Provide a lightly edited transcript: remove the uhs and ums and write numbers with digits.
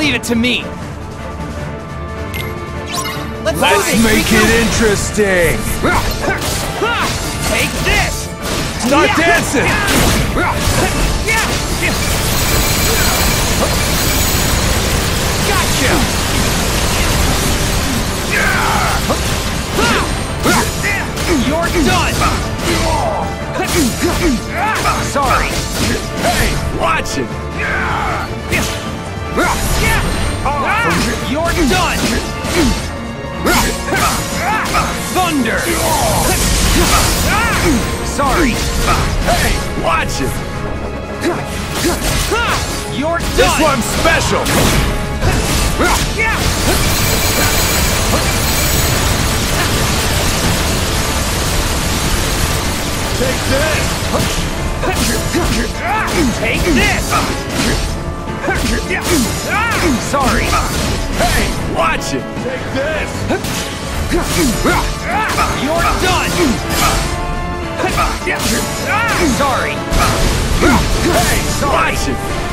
Leave it to me. Let's make it interesting. Take this. Start dancing. Gotcha. You're done. Sorry. Hey, watch it. You're done. Thunder. Sorry. Hey, watch it. You're done. This one's special. Take this. Take this. Sorry. Hey, watch it. Take this. You're done. Sorry. Hey, watch it.